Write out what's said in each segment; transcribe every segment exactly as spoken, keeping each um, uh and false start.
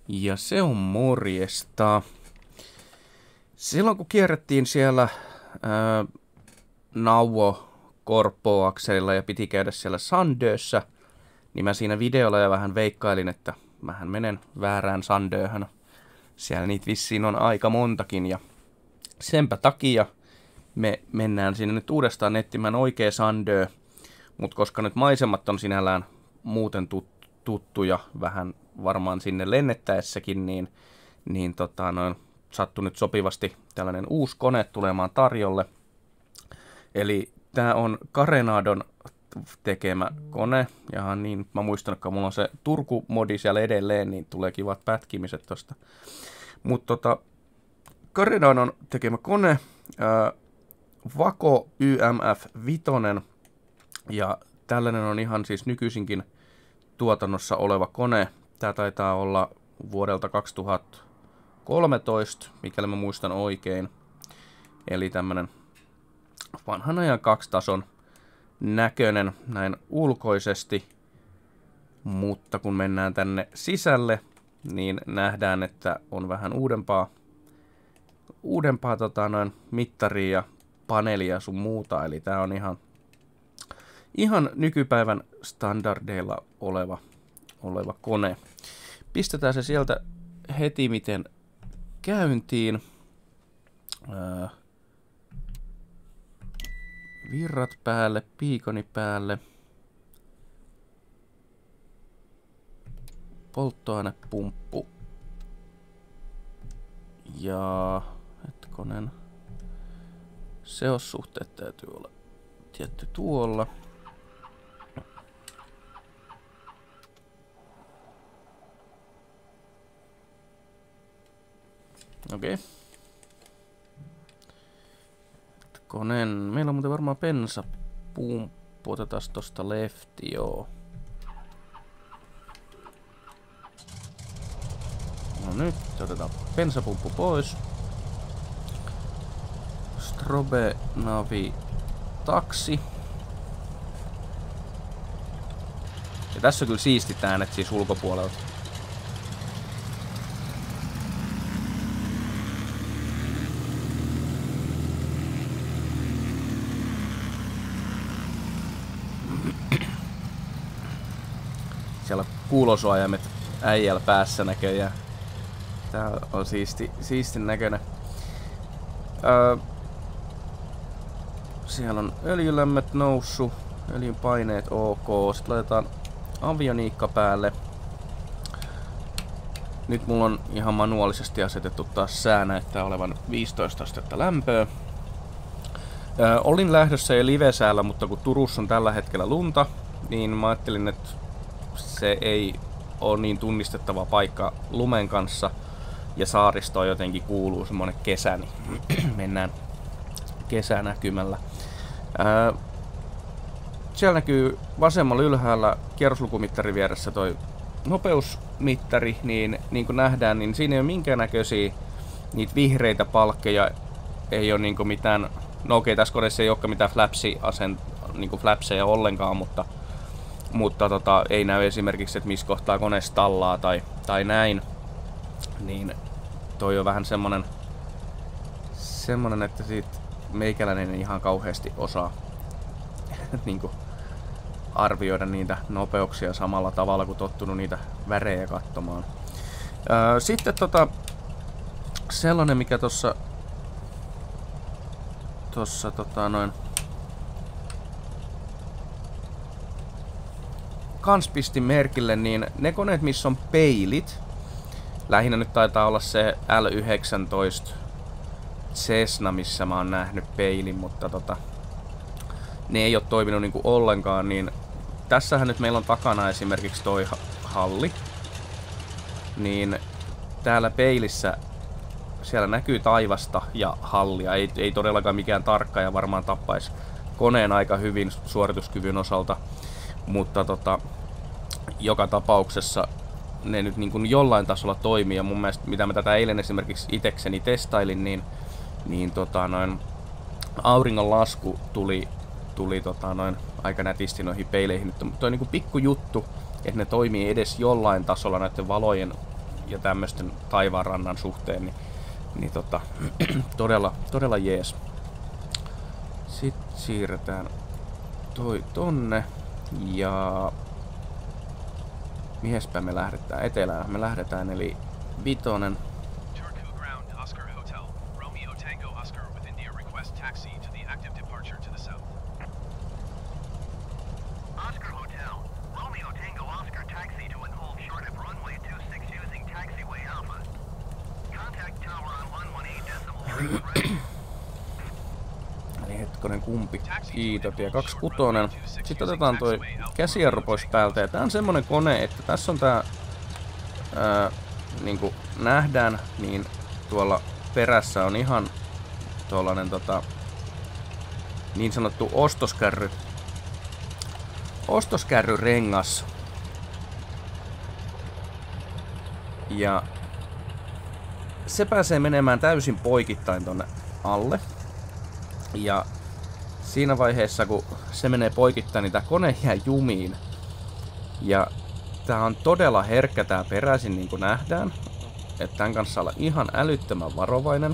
Ja se on morjesta. Silloin kun kierrettiin siellä ää, Nauvo Korpo-akselilla ja piti käydä siellä Sandössä, niin mä siinä videolla jo vähän veikkailin, että mähän menen väärään Sandööhön. Siellä niitä vissiin on aika montakin ja senpä takia me mennään sinne nyt uudestaan etsimään oikea Sandö. Mutta koska nyt maisemat on sinällään muuten tut- tuttuja vähän varmaan sinne lennettäessäkin, niin, niin tota, noin, sattui nyt sopivasti tällainen uusi kone tulemaan tarjolle. Eli tää on Carenadon tekemä kone. Ja niin, mä muistan, että mulla on se Turku-modi siellä edelleen, niin tulee kivat pätkimiset tosta. Mutta tota, Carenadon tekemä kone, ää, Vako Y M F viisi, ja tällainen on ihan siis nykyisinkin tuotannossa oleva kone. Tää taitaa olla vuodelta kaksituhattakolmetoista, mikäli mä muistan oikein. Eli tämmönen vanhan ajan kaksitason näköinen näin ulkoisesti. Mutta kun mennään tänne sisälle, niin nähdään, että on vähän uudempaa, uudempaa tota, noin mittaria ja paneelia sun muuta. Eli tää on ihan, ihan nykypäivän standardeilla oleva, oleva kone. Pistetään se sieltä heti miten käyntiin. Ää, virrat päälle, piikoni päälle. Polttoainepumppu. Ja hetkonen. Seossuhteet täytyy olla tietty tuolla. Okei. Okay. Koneen. Meillä on muuten varmaan bensapumppu. Otetaan tosta lefti, joo. No nyt otetaan bensapumppu pois. Strobe Navi taksi. Ja tässä on kyllä siistit äänet siis ulkopuolelta. Siellä kuulosuojaimet äijällä päässä näköjään. Tää on siisti, siistin näköinen. Öö, siellä on öljylämmöt noussut, öljyn paineet ok. Sitten laitetaan avioniikka päälle. Nyt mulla on ihan manuaalisesti asetettu taas sää, näyttää olevan viisitoista astetta lämpöä. Öö, olin lähdössä jo livesäällä, mutta kun Turussa on tällä hetkellä lunta, niin mä ajattelin, että se ei ole niin tunnistettava paikka lumen kanssa. Ja saaristoon jotenkin kuuluu semmonen kesä, niin mennään kesänäkymällä. Ää, siellä näkyy vasemmalla ylhäällä kierroslukumittari vieressä toi nopeusmittari, niin niin kuin nähdään, niin siinä ei ole minkäännäköisiä niitä vihreitä palkkeja, ei ole niinku mitään, no okei, tässä koneessa ei olekaan mitään flapsi-asent, niinku flapseja ollenkaan, mutta, mutta tota, ei näy esimerkiksi, että missä kohtaa kone stallaa tai, tai näin. Niin toi on vähän semmonen, semmonen, että siitä meikäläinen ei ihan kauheasti osaa niinku arvioida niitä nopeuksia samalla tavalla kuin tottunut niitä värejä katsomaan. Öö, sitten tota, sellainen mikä tossa, tossa tota noin, kans pistin merkille, niin ne koneet missä on peilit, lähinnä nyt taitaa olla se L yhdeksäntoista Cessna, missä mä oon nähnyt peilin, mutta tota, ne ei ole toiminut niinku ollenkaan, niin tässähän nyt meillä on takana esimerkiksi toi halli, niin täällä peilissä siellä näkyy taivasta ja hallia, ei, ei todellakaan mikään tarkka ja varmaan tappaisi koneen aika hyvin suorituskyvyn osalta, mutta tota, joka tapauksessa ne nyt niin kuin jollain tasolla toimii, ja mun mielestä, mitä mä tätä eilen esimerkiksi itekseni testailin, niin, niin tota noin, auringon lasku tuli, tuli tota noin, aika nätisti noihin peileihin. Nyt toi on niin kuin pikku juttu, että ne toimii edes jollain tasolla näiden valojen ja tämmöisten taivaanrannan suhteen, niin, niin tota, todella, todella jees. Sitten siirretään toi tonne ja miespä me lähdetään etelään? Me lähdetään eli vitonen. Eli hetkonen kumpi. Kiitotie kaksikymmentäkuusi. Sitten otetaan toi käsijarru pois päältä. Ja tää on semmonen kone, että tässä on tää ää, niinku nähdään, niin tuolla perässä on ihan tuollainen tota, niin sanottu ostoskärry. Ostoskärryrengas. Ja se pääsee menemään täysin poikittain tonne alle. Ja siinä vaiheessa, kun se menee poikittain, niin tää kone jää jumiin. Ja tää on todella herkkä tää peräisin, niin kuin nähdään. Että tän kanssa olla ihan älyttömän varovainen.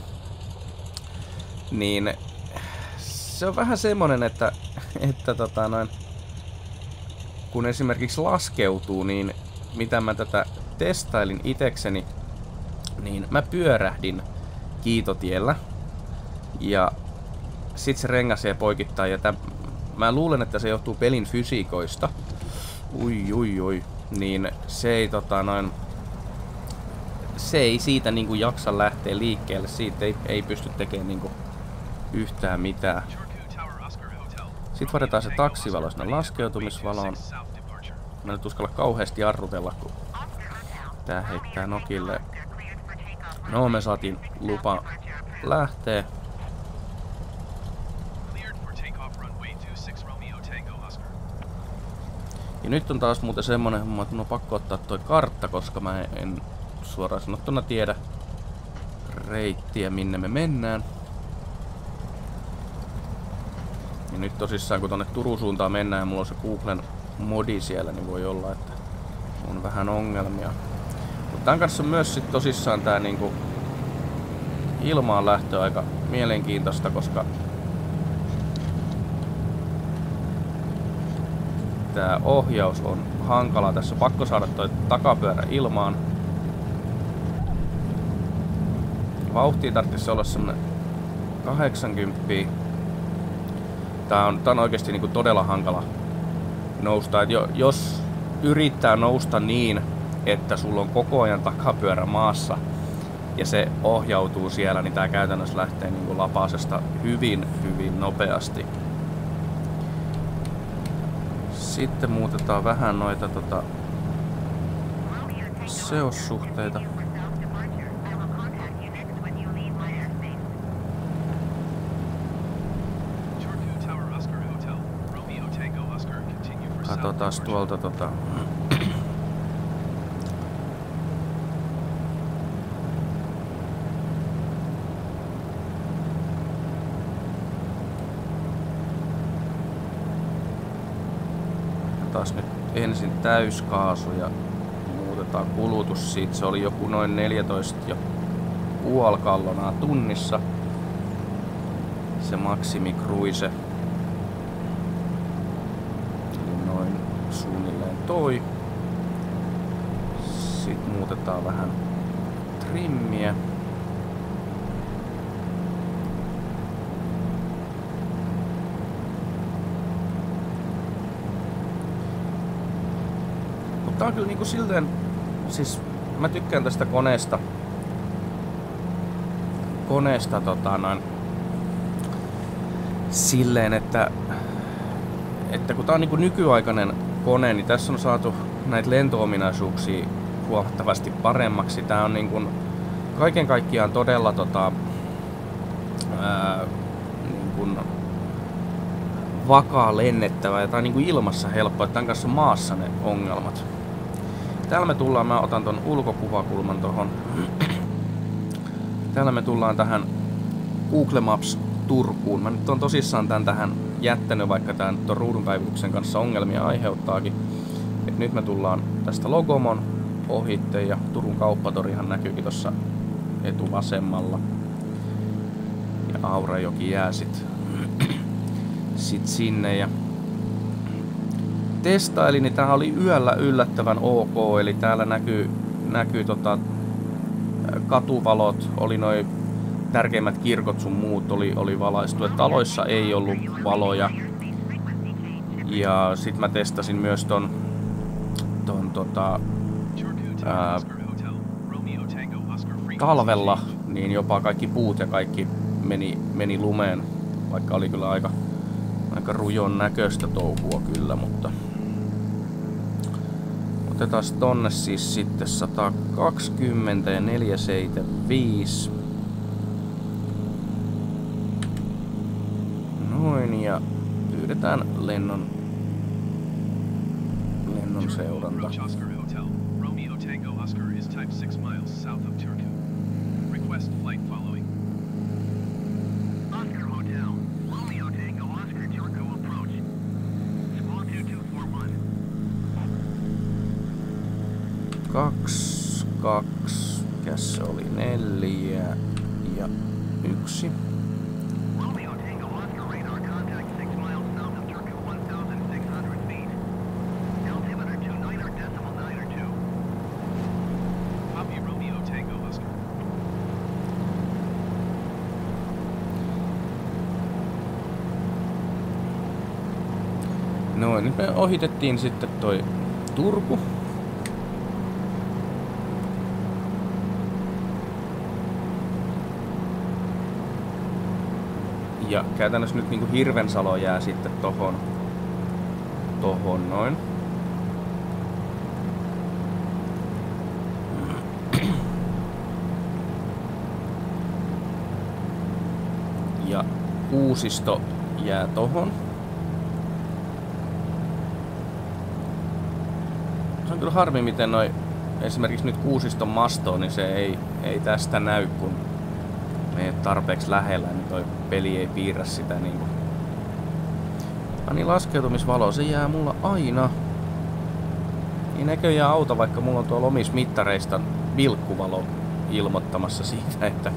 Niin se on vähän semmonen, että, että tota noin, kun esimerkiksi laskeutuu, niin mitä mä tätä testailin itekseni, niin mä pyörähdin kiitotiellä ja sit se rengas ei poikittaa ja täm, mä luulen, että se johtuu pelin fysiikoista. Ui ui ui. Niin se ei tota noin, se ei siitä niinku jaksa lähteä liikkeelle, siitä ei, ei pysty tekemään niinku yhtään mitään. Sitten vaihdetaan se taksivalo sinne laskeutumisvaloon. Mä nyt uskalla kauheasti jarrutella, kun tää heittää nokille. No, me saatiin lupa lähteä. Ja nyt on taas muuten semmonen homma, että mun on pakko ottaa toi kartta, koska mä en suoraan sanottuna tiedä reittiä, minne me mennään. Ja nyt tosissaan, kun tonne Turun suuntaan mennään ja mulla on se Googlen modi siellä, niin voi olla, että on vähän ongelmia. Mutta tämän kanssa on myös sit tosissaan tää niinku ilmaan lähtö aika mielenkiintoista, koska tää ohjaus on hankala. Tässä on pakko saada toi takapyörä ilmaan. Vauhtia tarvitsisi olla semmonen kahdeksankymmentä. Tää on, tää on oikeesti niinku todella hankala nousta. Et jo, jos yrittää nousta niin, että sulla on koko ajan takapyörä maassa ja se ohjautuu siellä, niin tää käytännössä lähtee niinku lapasesta hyvin, hyvin nopeasti. Sitten muutetaan vähän noita tota, seossuhteita. Katsotaan tuolta tota taas nyt ensin täyskaasu ja muutetaan kulutus siitä. Se oli joku noin neljätoista ja puoli gallonaa tunnissa. Se maksimikruise. Eli noin suunnilleen toi. Sitten muutetaan vähän trimmiä. Tää on kyllä niinku silleen, siis mä tykkään tästä koneesta, koneesta tota noin, silleen, että, että kun tää on niinku nykyaikainen kone, niin tässä on saatu näitä lento-ominaisuuksia huomattavasti paremmaksi. Tää on niinku kaiken kaikkiaan todella tota, ää, niinku vakaa lennettävä ja tää on niinku ilmassa helppo, että tämän kanssa on maassa ne ongelmat. Täällä me tullaan, mä otan ton ulkokuvakulman tohon. Täällä me tullaan tähän Google Maps Turkuun. Mä nyt on tosissaan tän tähän jättänyt, vaikka tää nyt on ruudunpäivityksen kanssa ongelmia aiheuttaakin. Et nyt me tullaan tästä Logomon ohitte ja Turun kauppatorihan näkyykin tuossa etuvasemmalla. Ja Aurajoki jää sit, sit sinne ja testailin, niin tää oli yöllä yllättävän ok, eli täällä näkyy, näkyy tota, katuvalot, oli noin tärkeimmät kirkot sun muut oli, oli valaistu, että taloissa ei ollut valoja. Ja sit mä testasin myös ton, ton tota, ää, talvella, niin jopa kaikki puut ja kaikki meni, meni lumeen, vaikka oli kyllä aika, aika rujon näköistä touhua kyllä, mutta otetaan tonne siis sitten sata kaksikymmentä ja neljä seitsemänkymmentäviisi. Noin, ja pyydetään lennon, lennon seuranta. Kaksi, kaksi, mikäs se oli, neljä ja yksi. No, nyt me ohitettiin sitten toi Turku. Ja käytännössä nyt niinku Hirvensalo jää sitten tohon, tohon noin. Ja Kuusisto jää tohon. Se on kyllä harmi, miten noi esimerkiksi nyt Kuusiston mastoon, niin se ei, ei tästä näy, kun me tarpeeksi lähellä, niin toi peli ei piirrä sitä niinku. Ani laskeutumisvalo, se jää mulla aina. Ei näköjään auta, vaikka mulla on tuolla omissa mittareista vilkkuvalo ilmoittamassa siitä, että,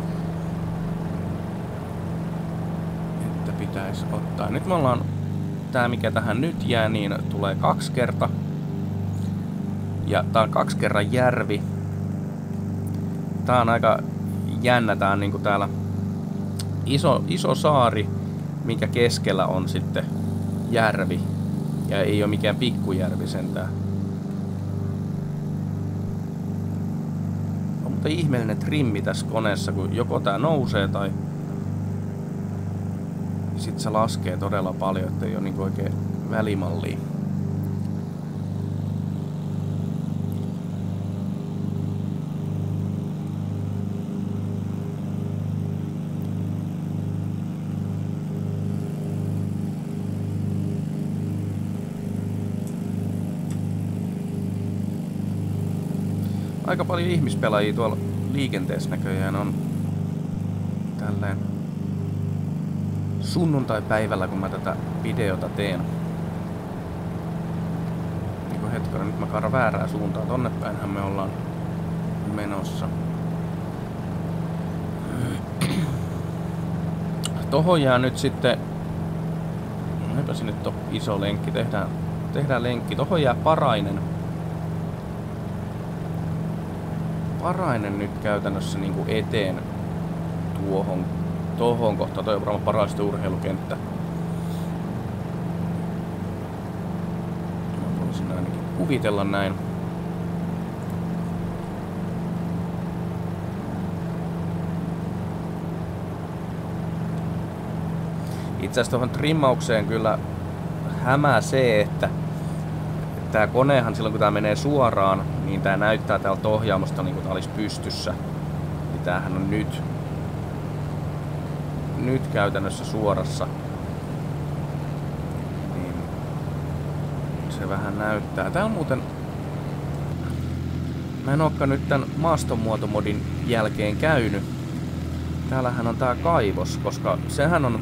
että pitäisi ottaa. Nyt me ollaan, tää mikä tähän nyt jää, niin tulee kaksi kertaa. Ja tää on kaksi kerran järvi. Tää on aika jännä, tää on niinku täällä iso, iso saari, minkä keskellä on sitten järvi. Ja ei oo mikään pikkujärvi sentään. On mutta ihmeellinen trimmi tässä koneessa, kun joko tää nousee tai sit se laskee todella paljon, ettei oo niinku oikein välimallia. Aika paljon ihmispelaajia tuolla liikenteessä näköjään on tälleen sunnuntai-päivällä, kun mä tätä videota teen. Niinku hetkinen, nyt mä kaaran väärää suuntaan. Tonne päinhän me ollaan menossa. Tohon jää nyt sitten... Eipä se nyt on iso lenkki. Tehdään, tehdään lenkki. Tohon jää Parainen. Parainen nyt käytännössä niinku eteen tuohon, tohon kohtaan. Toi on varmaan Paraisten urheilukenttä. Mä voisin ainakin kuvitella näin. Itse asiassa tuohon trimmaukseen kyllä hämää se, että tää konehan silloin kun tää menee suoraan, niin tää näyttää täältä ohjaamosta niin kuin tää olisi pystyssä. Niin tämähän on nyt, nyt käytännössä suorassa. Niin se vähän näyttää. Tää on muuten... Mä en ookaan nyt tän maastonmuotomodin jälkeen käynyt. Täällähän on tää kaivos, koska sehän on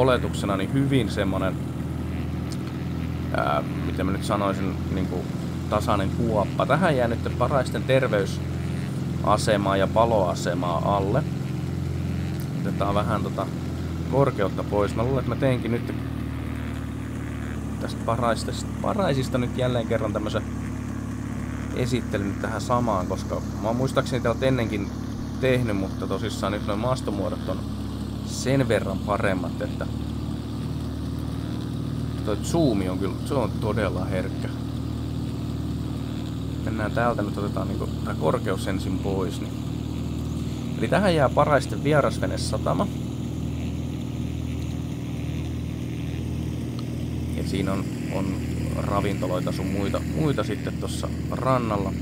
oletuksena niin hyvin semmonen... Ää, miten mä nyt sanoisin, niinku tasainen kuoppa. Tähän jää nyt Paraisten terveysasemaa ja paloasemaa alle. Otetaan vähän tota korkeutta pois. Mä luulen, että mä teinkin nyt tästä Paraisista, Paraisista nyt jälleen kerran tämmösen esittelyn tähän samaan, koska mä oon muistaakseni täältä ennenkin tehnyt, mutta tosissaan nyt noin maastomuodot on sen verran paremmat, että toi zoomi on kyllä, se on todella herkkä. Mennään täältä nyt, otetaan niinku tää korkeus ensin pois. Niin. Eli tähän jää Paraisten vierasvenesatama. Ja siinä on, on ravintoloita sun muita, muita sitten tossa rannalla.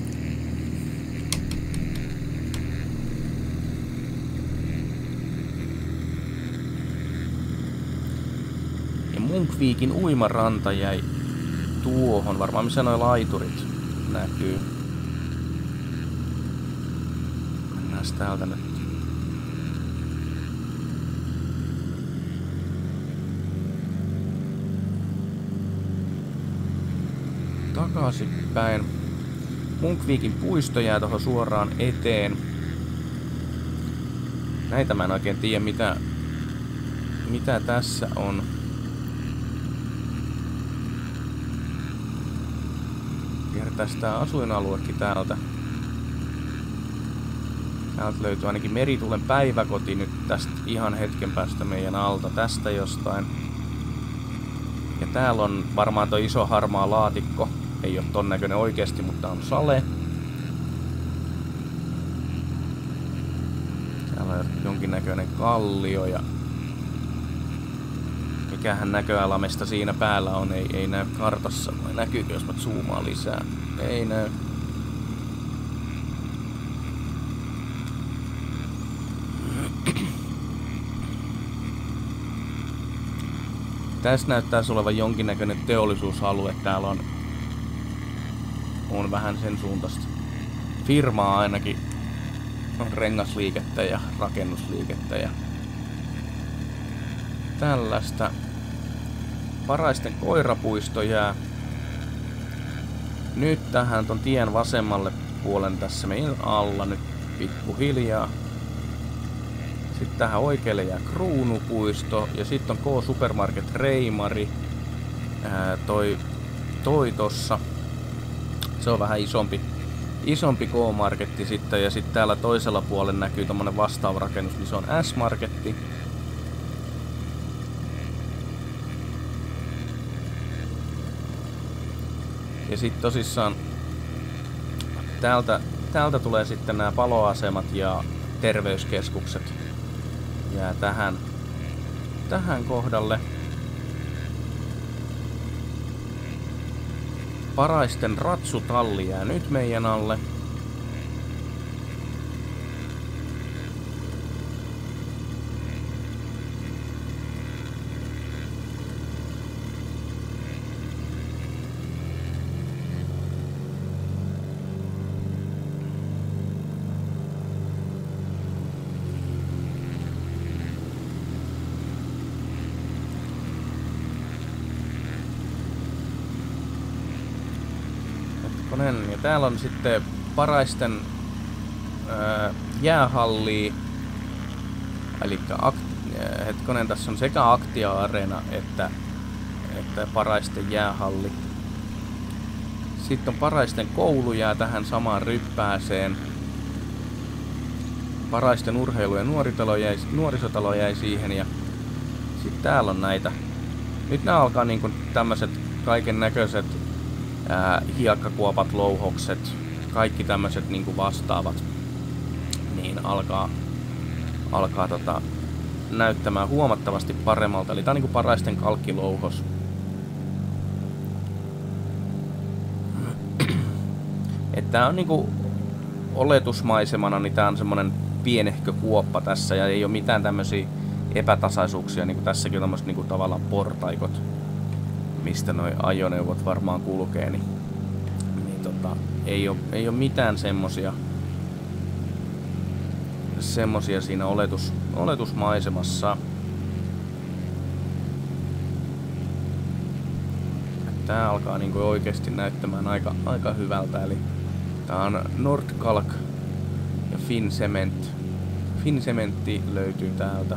Ja Munkviikin uimaranta jäi tuohon, varmaan missä noi laiturit näkyy. Mennään täältä nyt. Takaisinpäin. Munkviikin puisto jää tuohon suoraan eteen. Näitä mä en oikein tiedä mitä, mitä tässä on. Kiertäis tää asuinaluekin täältä. Täältä löytyy ainakin Meritulen päiväkoti nyt tästä ihan hetken päästä meidän alta. Tästä jostain. Ja täällä on varmaan tuo iso harmaa laatikko. Ei oo ton näköinen oikeesti, mutta on sale. Täällä on jonkinnäköinen kallio ja mikähän näköalamesta siinä päällä on, ei, ei näy kartassa. Vai näkyykö, jos mä zoomaan lisää? Ei näy. Tässä näyttäisi olevan jonkinnäköinen teollisuusalue. Täällä on, on vähän sen suuntaista firmaa ainakin. On rengasliikettä ja rakennusliikettä ja tällaista. Paraisten koirapuisto jää nyt tähän ton tien vasemmalle puolen tässä meidän alla nyt pikkuhiljaa. Sitten tähän oikealle jää Kruunupuisto ja sitten on K-Supermarket Reimari. Ää, toi, toi tossa. Se on vähän isompi, isompi K-Marketti sitten ja sitten täällä toisella puolella näkyy tommonen vastaava rakennus, niin se on S-Marketti. Ja sitten tosissaan täältä, täältä tulee sitten nämä paloasemat ja terveyskeskukset jää tähän, tähän kohdalle. Paraisten ratsutalli jää nyt meidän alle. Ja täällä on sitten Paraisten ää, jäähalli, eli hetkonen, tässä on sekä Aktia-areena että, että Paraisten jäähalli. Sitten on Paraisten koulu jää tähän samaan ryppääseen. Paraisten urheilu- ja nuoritalo jäi, nuorisotalo jäi siihen ja sitten täällä on näitä. Nyt nämä alkaa niinku tämmöiset kaiken näköiset Ää, hiekkakuopat, louhokset, kaikki tämmöiset niinku vastaavat, niin alkaa, alkaa tota, näyttämään huomattavasti paremmalta. Eli tää on niinku Paraisten kalkkilouhos. Et tää on niinku oletusmaisemana, niin tää on semmonen pienehkö kuoppa tässä ja ei oo mitään tämmösiä epätasaisuuksia, niinku tässäkin on tämmöset niinku tavallaan portaikot, mistä noi ajoneuvot varmaan kulkee, niin, niin tota, ei oo, ei oo mitään semmosia, semmosia siinä oletus, oletusmaisemassa. tää alkaa niinku oikeesti näyttämään aika, aika hyvältä. Eli tää on Nordkalk ja Fincement. Fincementti löytyy täältä.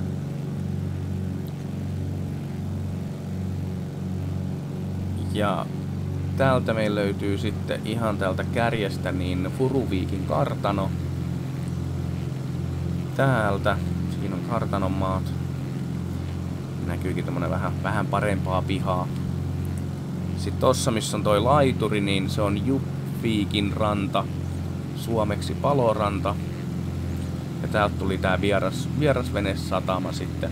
Ja täältä meillä löytyy sitten ihan täältä kärjestä niin Furuviikin kartano. Täältä, siinä on kartanon maat. Näkyykin tämmönen vähän, vähän parempaa pihaa. Sitten tossa missä on toi laituri, niin se on Jupviikin ranta. Suomeksi Paloranta. Ja täältä tuli tää vieras, vierasvenesatama sitten.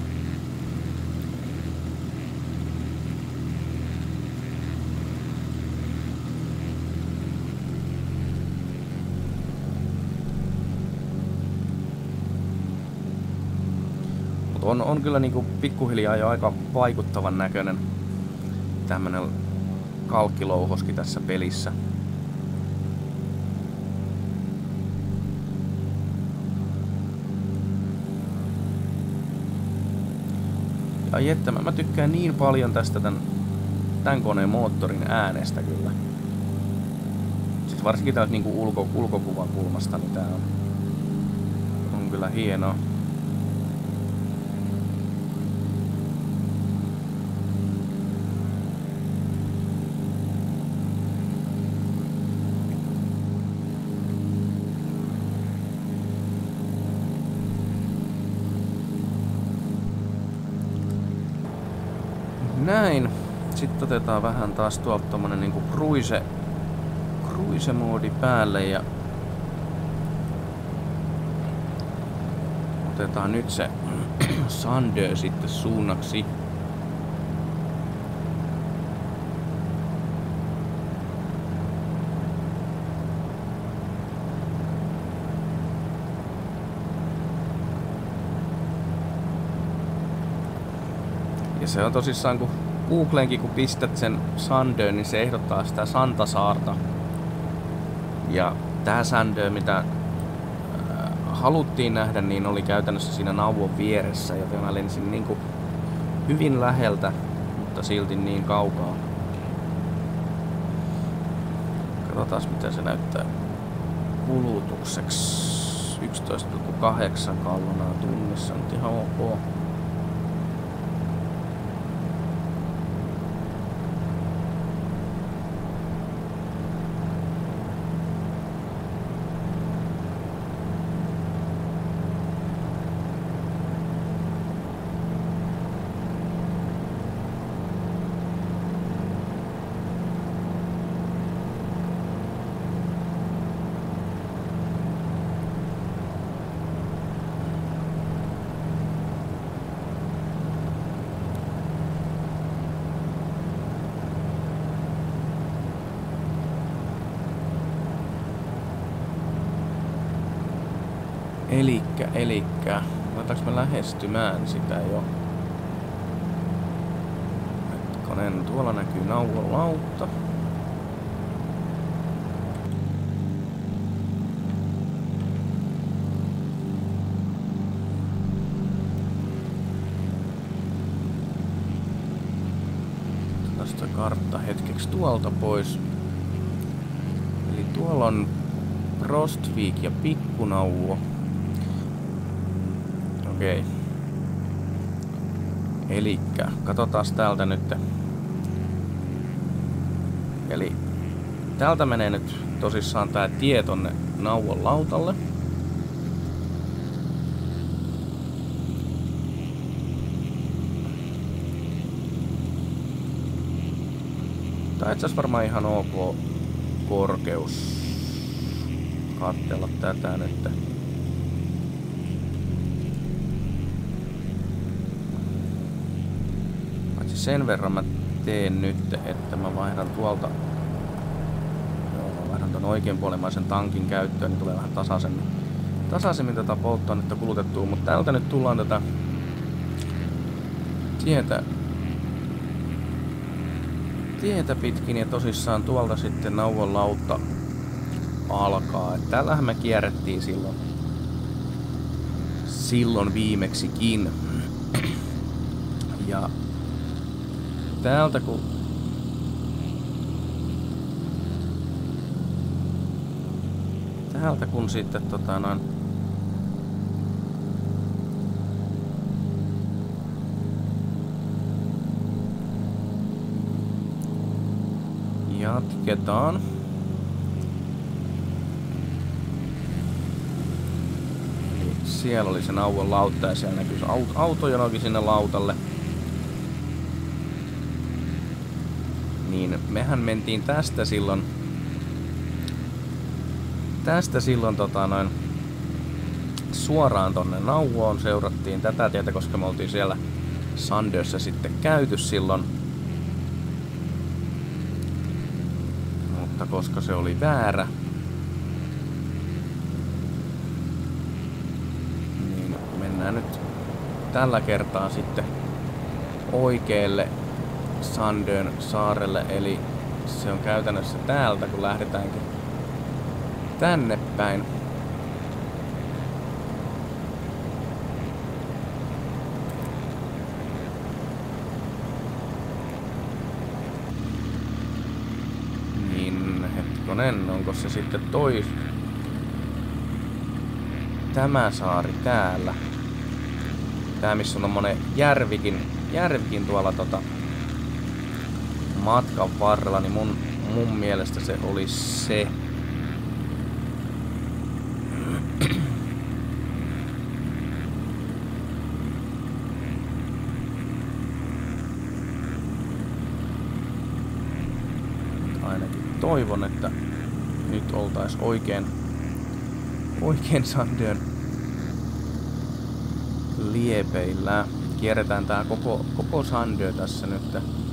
On, on kyllä niinku pikkuhiljaa jo aika vaikuttavan näköinen tämmönen kalkkilouhoski tässä pelissä. Ja jettä, mä, mä tykkään niin paljon tästä tän, tän koneen moottorin äänestä kyllä. Siis varsinkin täältä niinku ulko, ulkokuvan kulmasta, niin tää on, on kyllä hienoa. Näin. Sitten otetaan vähän taas tuolta tommonen niinku cruise, cruise-moodi päälle ja otetaan nyt se Sandö sitten suunnaksi. Ja se on tosissaan, kun Googleenkin kun pistät sen Sandö, niin se ehdottaa sitä Santasaarta. Ja tää Sandö, mitä äh, haluttiin nähdä, niin oli käytännössä siinä nauvon vieressä, joten mä lensin niinku hyvin läheltä, mutta silti niin kaukaa. Katsotaan mitä se näyttää kulutukseksi. yksitoista pilkku kahdeksan gallonaa tunnissa, nyt ihan ok. Elikkä, elikkä. Aletaanko me lähestymään sitä jo? Hetkonen, tuolla näkyy nauvon lautta. Tästä kartta hetkeksi tuolta pois. Eli tuolla on Prostvik ja Pikkunauvo. Okei. Elikkä, katsotaan täältä nyt. Eli täältä menee nyt tosissaan tää tie tonne Nauvon lautalle. Tää on itse asiassa varmaan ihan ok korkeus katsella tätä nyt. Sen verran mä teen nyt, että mä vaihdan tuolta, joo, mä vaihdan ton oikeanpuolimaisen tankin käyttöön, niin tulee vähän tasaisemmin, tasaisemmin tätä polttoainetta kulutettua, mutta täältä nyt tullaan tätä tietä, tietä pitkin ja tosissaan tuolta sitten Nauvon lautta alkaa. Et täällähän me kierrettiin silloin, silloin viimeksikin. Ja täältä kun Täältä kun sitten tota noin jatketaan. Eli siellä oli se Nauvon lautta ja siellä näkyy se autojonokin sinne lautalle. Niin mehän mentiin tästä silloin tästä silloin tota noin suoraan tonne Nauvoon, seurattiin tätä tietä, koska me oltiin siellä Sandössä sitten käyty silloin. Mutta koska se oli väärä, niin mennään nyt tällä kertaa sitten oikealle Sandön saarelle, eli se on käytännössä täältä, kun lähdetäänkin tänne päin. Niin, hetkonen, onko se sitten toi tämä saari täällä? Tää missä on tommonen järvikin, järvikin tuolla tota matkan varrella, niin mun, mun mielestä se oli se. Ainakin toivon, että nyt oltais oikein, oikein Sandön liepeillä. Kierretään tää koko, koko Sandö tässä nyt.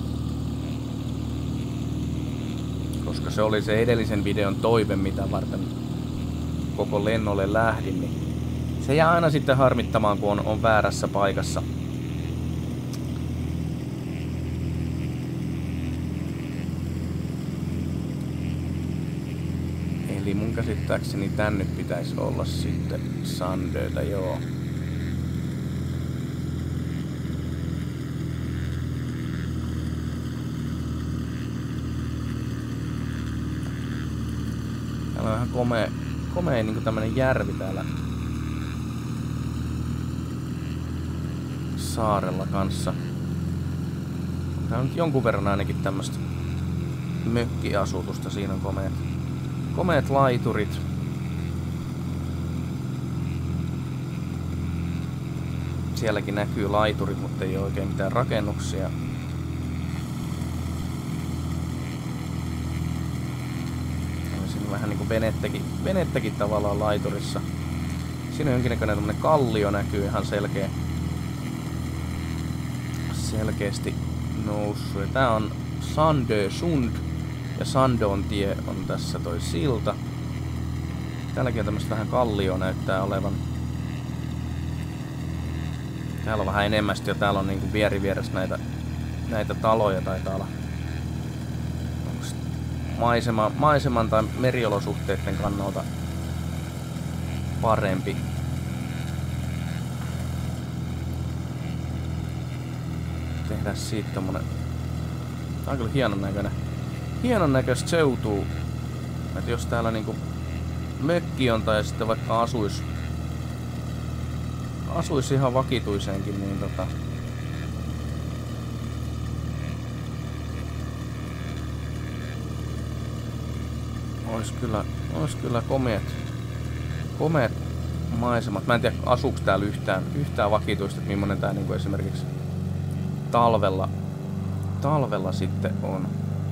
Koska se oli se edellisen videon toive, mitä varten koko lennolle lähdin, niin se jää aina sitten harmittamaan, kun on, on väärässä paikassa. Eli mun käsittääkseni tänne pitäisi olla sitten Sandöitä, joo. Täällä on ihan komea, komea niin kuin tämmönen järvi täällä saarella kanssa. Täällä on nyt jonkun verran ainakin tämmöstä mökkiasutusta. Siinä on komeet, komeet laiturit. Sielläkin näkyy laiturit, mutta ei ole oikein mitään rakennuksia. Vähän niinku venettäkin, venettäkin tavallaan laiturissa. Siinä on jonkinnäköinen tämmönen kallio näkyy ihan selkeä. Selkeästi noussut. Ja tää on Sandösund. Ja Sandon tie on tässä toi silta. Täälläkin on tämmöstä vähän kallio näyttää olevan. Täällä on vähän enemmän ja täällä on niinku vieri vieressä näitä, näitä taloja taitaa olla. Maisema, maiseman tai meriolosuhteiden kannalta parempi. Tehdään siitä tommonen. Tää on kyllä hienon näköinen. Hienon näköistä seutuu. Että jos täällä niinku mökki on tai sitten vaikka asuis asuis ihan vakituiseenkin, niin tota Ois kyllä, ois kyllä komeet, komeet maisemat. Mä en tiedä, asuuks täällä yhtään, yhtään vakituista, että millainen tää niinku esimerkiksi talvella, talvella sitten on.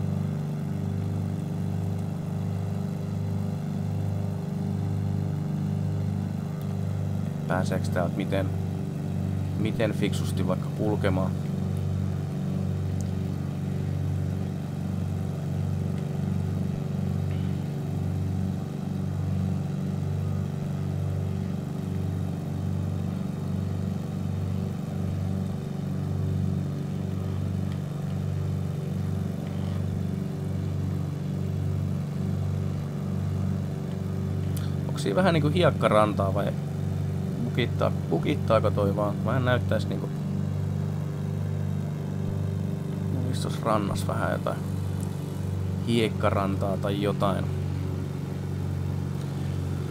Pääseeks täältä miten, miten fiksusti vaikka kulkemaan. Siinä vähän niinku hiekkarantaa vai bukittaa, bukittaako toi vaan? Vähän näyttäis niinku olis tossa rannas vähän jotain hiekkarantaa tai jotain.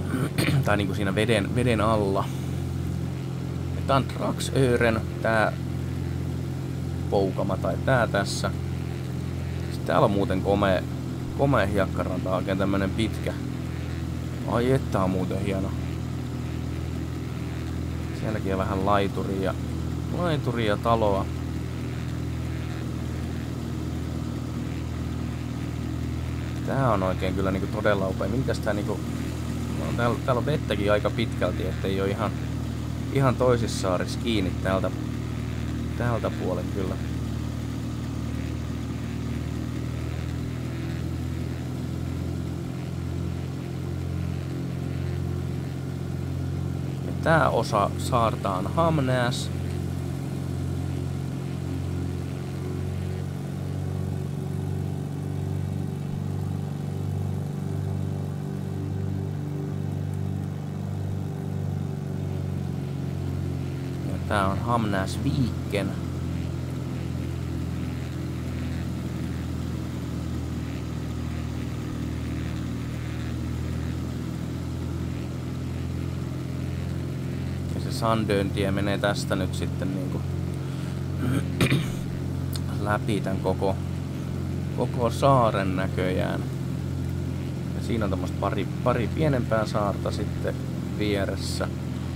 tai niinku siinä veden, veden alla. Tää on Draxören, tää poukama tai tää tässä. Sitten täällä on muuten komea, komea hiekkaranta, oikein tämmönen pitkä. Ai että on muuten hieno. Sielläkin on vähän laituria, laituria taloa. Tää on oikein kyllä niinku todella upea. Mitäs tää niinku... No, täällä, täällä on vettäkin aika pitkälti, ettei oo ihan, ihan toisissa saarissa kiinni täältä, täältä puolen kyllä. Ja tää osa saarta on Hamnäs. Tää on Hamnäsviken. Ja se Sandöntie menee tästä nyt sitten niinku läpi tän koko, koko saaren näköjään. Ja siinä on tämmöstä pari, pari pienempää saarta sitten vieressä.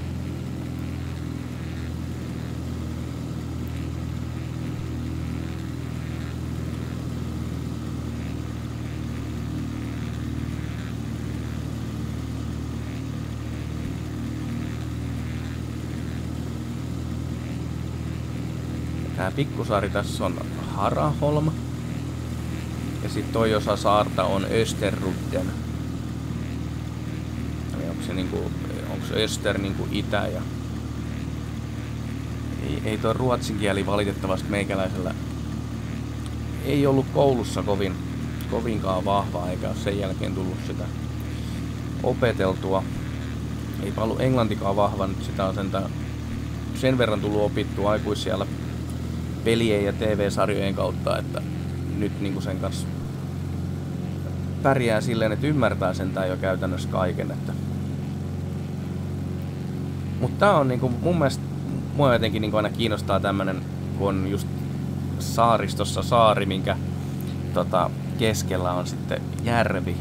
Tää pikkusaari tässä on Haraholm. Ja sit toi osa saarta on Österrudden. Eli onko se niinku, onko se Öster niinku itä ja... Ei, ei toi ruotsin kieli valitettavasti meikäläisellä ei ollut koulussa kovin, kovinkaan vahvaa, eikä ole sen jälkeen tullut sitä opeteltua. Ei ollut englantikaan vahva, nyt sitä on sentään sen verran tullut opittua aikuisiellä pelien ja T V-sarjojen kautta, että nyt niinku sen kanssa pärjää silleen, että ymmärtää sentään jo käytännössä kaiken. Että... Mutta tää on niinku, mun mielestä mua jotenkin niinku aina kiinnostaa tämmönen, kun on just saaristossa saari, minkä tota, keskellä on sitten järvi.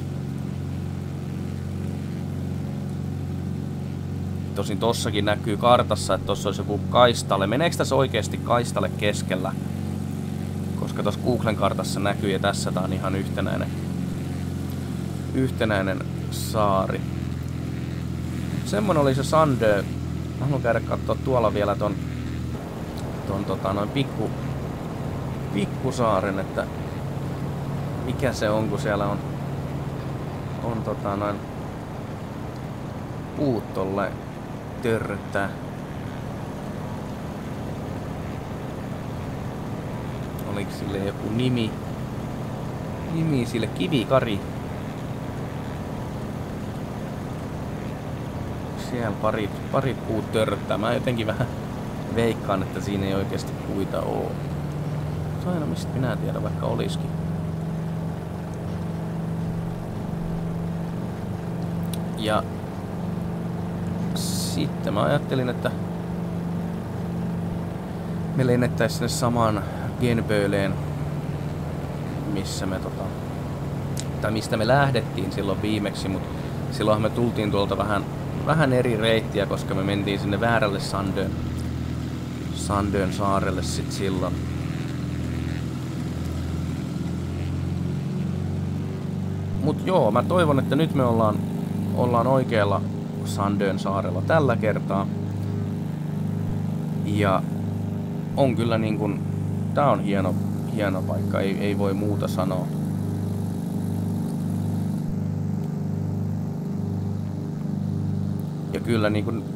Tosin tossakin näkyy kartassa, että tossa olisi joku kaistalle. Meneekö tässä oikeasti kaistalle keskellä? Koska tossa Googlen kartassa näkyy ja tässä tää on ihan yhtenäinen, yhtenäinen saari. Semmonen oli se Sandö. Mä haluan käydä kattoo tuolla vielä ton, ton tota, noin pikku, pikkusaaren, että mikä se on, kun siellä on, on tota, noin puut tolle törröttää. Oliko sille joku nimi? Nimi sille Kivikari. Siellä parit, parit puut törröttää. Mä jotenkin vähän veikkaan, että siinä ei oikeasti puita oo. Se aina mistä minä tiedän, vaikka olisikin. Ja sitten mä ajattelin, että me lennettäis sinne samaan Genböleen, missä me tota, tai mistä me lähdettiin silloin viimeksi, mutta silloin me tultiin tuolta vähän, vähän eri reittiä, koska me mentiin sinne väärälle Sandön, Sandön saarelle sit silloin. Mut joo, mä toivon, että nyt me ollaan, ollaan oikealla Sandön saarella tällä kertaa. Ja on kyllä niin kuin, tää on hieno, hieno paikka, ei, ei voi muuta sanoa. Ja kyllä niin kuin,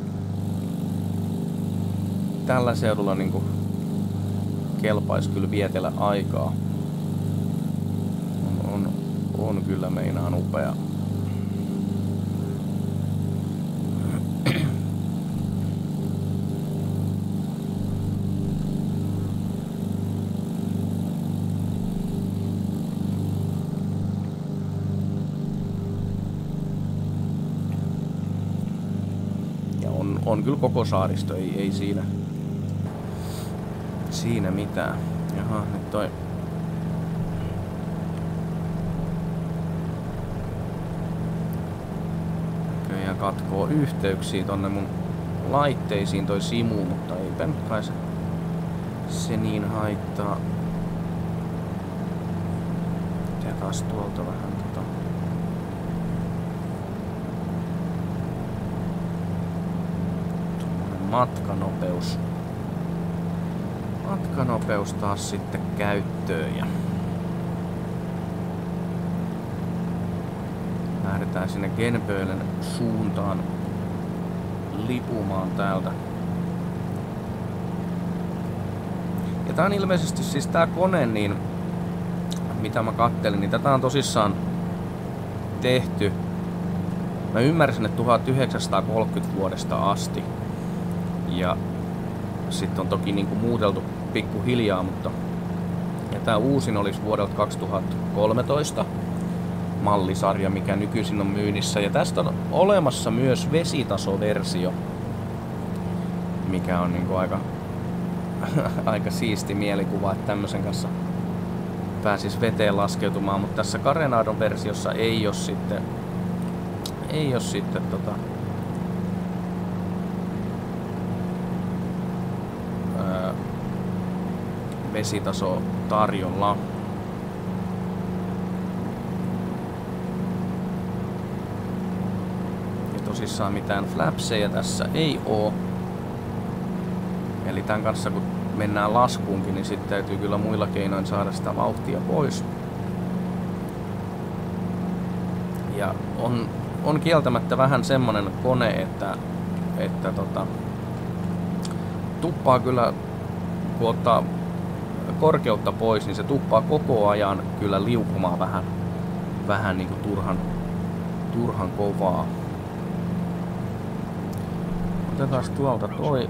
tällä seudulla niin kuin kelpaisi kyllä vietellä aikaa. On, on, on kyllä meinaan upea. on kyllä koko saaristo, ei, ei siinä, siinä mitään. Jaha, nyt toi näköjään katkoo yhteyksiä tonne mun laitteisiin toi simu, mutta eipä nyt kai se, se niin haittaa. Ja taas tuolta vähän tota matkanopeus. Matkanopeus taas sitten käyttöön ja lähdetään sinne Genbölen suuntaan lipumaan täältä. Ja tää on ilmeisesti siis tää kone, niin mitä mä kattelin, niin tätä on tosissaan tehty. Mä ymmärsin, että tuhatyhdeksänsataakolmekymmentä vuodesta asti. Ja sitten on toki niinku muuteltu pikkuhiljaa, mutta ja tää uusin olisi vuodelta kaksituhattakolmetoista mallisarja, mikä nykyisin on myynnissä. Ja tästä on olemassa myös vesitasoversio, mikä on niinku aika, aika siisti mielikuva, että tämmösen kanssa pääsis veteen laskeutumaan, mutta tässä Carenadon versiossa ei ole sitten ei ole sitten tota ää, vesitaso tarjolla. Ja tosissaan mitään flapseja tässä ei oo. Eli tämän kanssa kun mennään laskuunkin, niin sitten täytyy kyllä muilla keinoin saada sitä vauhtia pois. Ja on, on kieltämättä vähän semmonen kone, että, että tota, tuppaa kyllä, kun ottaa korkeutta pois, niin se tuppaa koko ajan kyllä liukumaan vähän, vähän niin kuin turhan, turhan kovaa. Otetaan tuolta toi.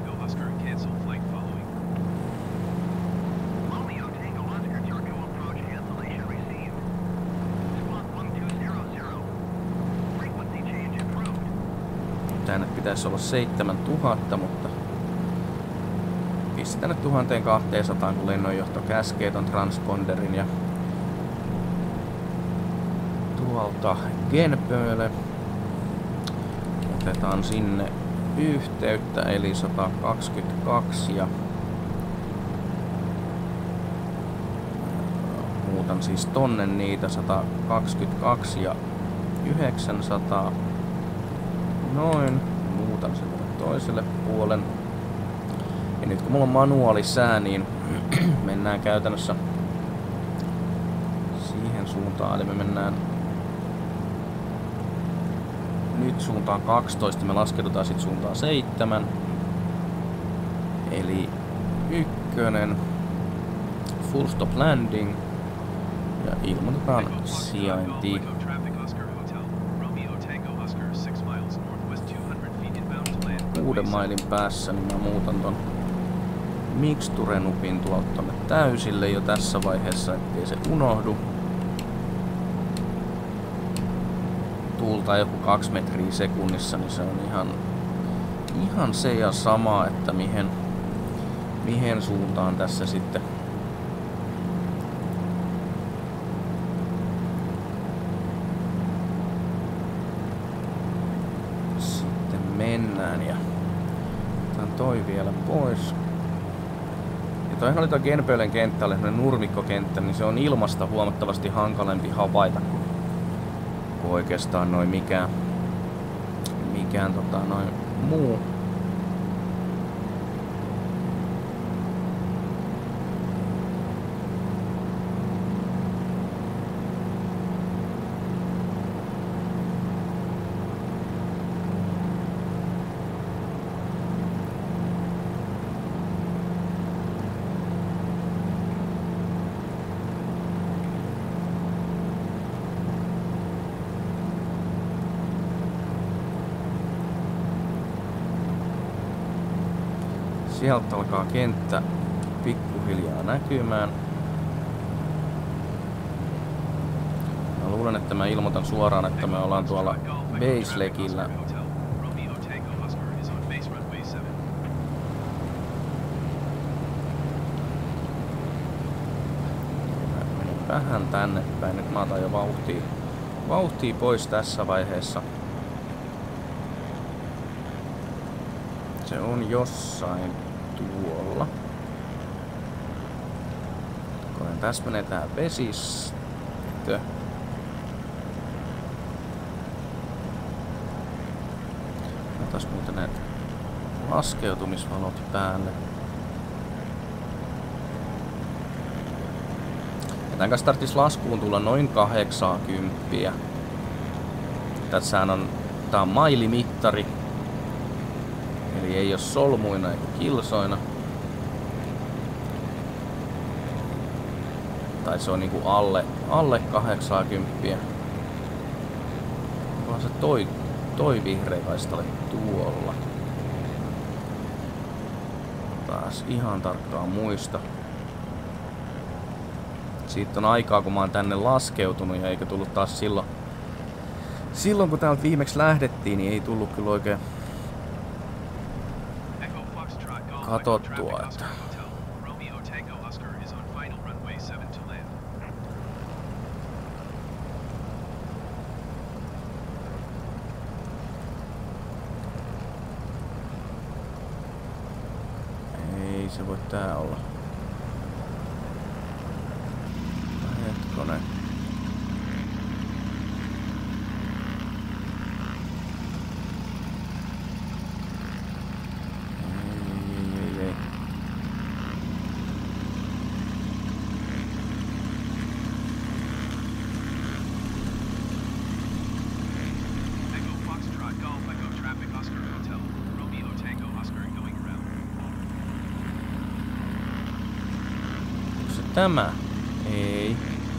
Tänne pitäisi olla seitsemäntuhatta, mutta pistetään nyt tuhatkaksisataa, kun lennonjohto käskee ton transponderin. Ja tuolta Genböle otetaan sinne yhteyttä, eli sata kaksikymmentäkaksi, ja muutan siis tonne niitä sata kaksikymmentäkaksi ja yhdeksänsataa. Noin, muutan sen toiselle puolen. Ja nyt kun mulla on manuaalisää, niin mennään käytännössä siihen suuntaan, eli me mennään nyt suuntaan kaksitoista, me laskeudutaan sit suuntaan seitsemän. Eli ykkönen, full stop landing, ja ilmoitetaan sijainti. Kuuden mailin päässä, niin mä muutan ton mixture-nupin tuolta tonne täysille jo tässä vaiheessa, ettei se unohdu. Tuulta joku kaksi metriä sekunnissa, niin se on ihan, ihan se ja sama, että mihin, mihin suuntaan tässä sitten mennään, ja otetaan toi vielä pois. Ja toihan oli tuo Genbölen kenttä, oli semmonen nurmikkokenttä, niin se on ilmasta huomattavasti hankalempi havaita kuin, kuin oikeastaan noin mikään, mikään tota noin muu. Sieltä alkaa kenttä pikkuhiljaa näkymään. Mä luulen, että mä ilmoitan suoraan, että me ollaan tuolla Baselegillä. vähän tänne päin. Nyt mä otan jo vauhtia, vauhtia pois tässä vaiheessa. Se on jossain tuolla. Kun tässä menee tää vesistö. Otas muuten näitä laskeutumisvalot päälle. Ja tän kanssa tarvitsisi laskuun tulla noin kahdeksankymmentä. Tässähän on, tää on mailimittari. Eli ei oo solmuina eikä kilsoina. Tai se on niinku alle, alle kahdeksankymmentä. Onkohan se toi, toi vihreä kaistalle tuolla? Taas ihan tarkkaan muista. Siitä on aikaa, kun mä oon tänne laskeutunut ja eikä tullut taas silloin. Silloin kun täältä viimeksi lähdettiin, niin ei tullut kyllä oikein katottua. Että ei se voi tää olla. Hetkonen. Tämä? Ei.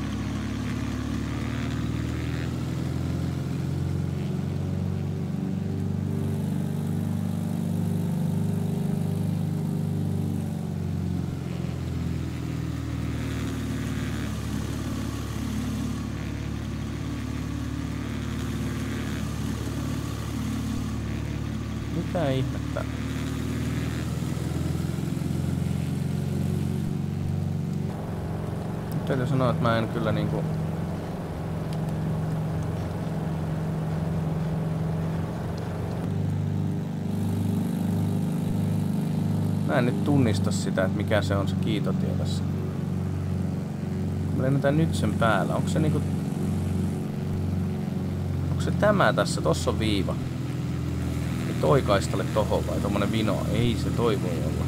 Mitä ihmettä? Täytyy sanoa, että mä en kyllä niinku mä en nyt tunnista sitä, että mikä se on se kiitotie tässä. Mä lennetään nyt sen päällä. Onko se niinku onko se tämä tässä? Tossa on viiva. Ja toi kaistalle tohon vai tommonen vino? Ei se toi voi olla.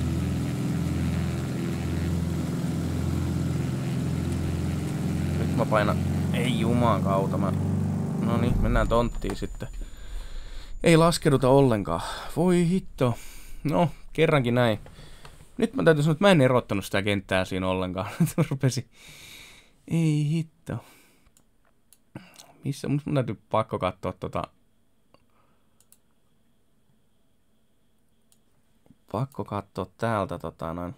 Mä painan. Ei juman kautta. Mä... No niin, mennään tonttiin sitten. Ei laskeuduta ollenkaan. Voi hitto. No, kerrankin näin. Nyt mä täytyy sanoa, että mä en erottanut sitä kenttää siinä ollenkaan. Rupesi. Ei hitto. Missä? Mun täytyy pakko katsoa tota... Pakko katsoa täältä tota noin.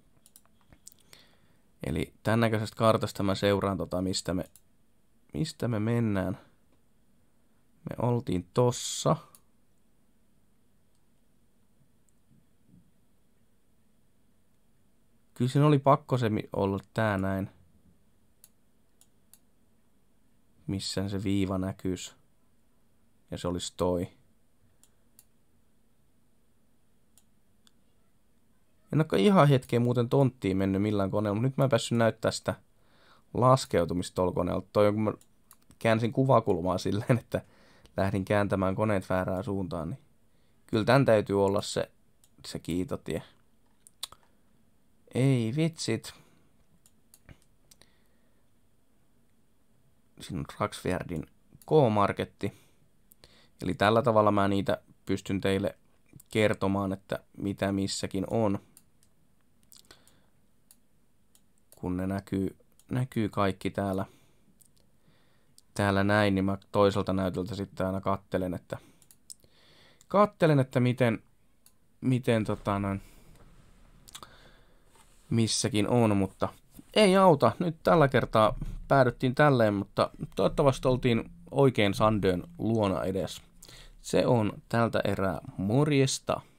Eli tämän näköisestä kartasta mä seuraan tota, mistä me, mistä me mennään. Me oltiin tossa. Kyllä siinä oli pakko se olla tää näin. Missä se viiva näkyisi. Ja se olisi toi. En olekaan ihan hetkeä muuten tonttiin mennyt millään koneella, mutta nyt mä en päässyt näyttää sitä laskeutumista tuolla koneella. Toi on, kun mä käänsin kuvakulmaa silleen, että lähdin kääntämään koneet väärään suuntaan, niin kyllä tän täytyy olla se, se kiitotie. Ei vitsit. Siinä on Dragsfjärdin K-marketti. Eli tällä tavalla mä niitä pystyn teille kertomaan, että mitä missäkin on. Kun ne näkyy, näkyy kaikki täällä, täällä näin, niin mä toiselta näytöltä sitten aina kattelen, että kattelen, että miten, miten tota noin, missäkin on, mutta ei auta. Nyt tällä kertaa päädyttiin tälleen, mutta toivottavasti oltiin oikein Sandön luona edes. Se on tältä erää morjesta.